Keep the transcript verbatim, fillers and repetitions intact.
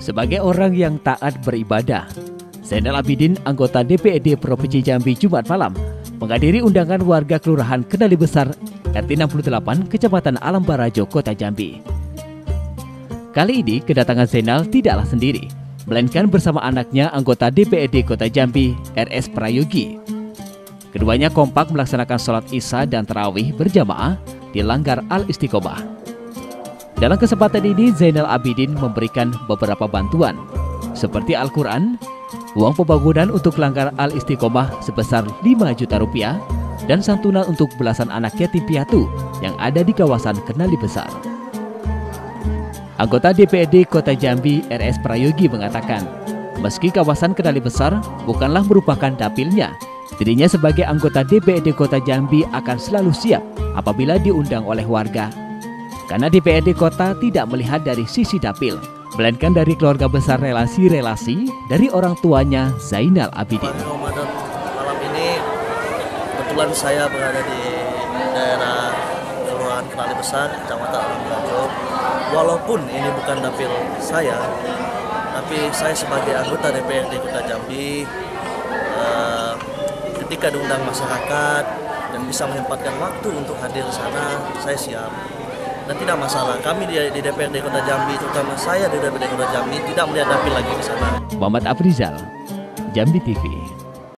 Sebagai orang yang taat beribadah, Zainal Abidin, anggota D P R D Provinsi Jambi Jumat malam, menghadiri undangan warga Kelurahan Kendali Besar R T enam puluh delapan Kecamatan Alam Barajo, Kota Jambi. Kali ini kedatangan Zainal tidaklah sendiri, melainkan bersama anaknya anggota D P R D Kota Jambi, R S Prayogi. Keduanya kompak melaksanakan sholat Isya dan Tarawih berjamaah di Langgar Al-Istiqomah. Dalam kesempatan ini, Zainal Abidin memberikan beberapa bantuan, seperti Al-Quran, uang pembangunan untuk Langgar Al-Istiqomah sebesar lima juta rupiah, dan santunan untuk belasan anak yatim piatu yang ada di kawasan Kendali Besar. Anggota D P R D Kota Jambi, R S Prayogi, mengatakan, meski kawasan Kendali Besar bukanlah merupakan dapilnya, dirinya sebagai anggota D P R D Kota Jambi akan selalu siap apabila diundang oleh warga. Karena D P R D Kota tidak melihat dari sisi dapil, melainkan dari keluarga besar relasi-relasi dari orang tuanya Zainal Abidin. Ramadan malam ini kebetulan saya berada di daerah Kelurahan Kendali Besar, Kecamatan Alam Barajo. Walaupun ini bukan dapil saya, tapi saya sebagai anggota D P R D Kota Jambi, eh, ketika diundang masyarakat dan bisa menyempatkan waktu untuk hadir di sana, saya siap. Dan tidak masalah, kami di, di D P R D Kota Jambi, terutama saya di D P R D Kota Jambi, tidak melihat dapil lagi di sana. Muhammad Afrizal, Jambi T V.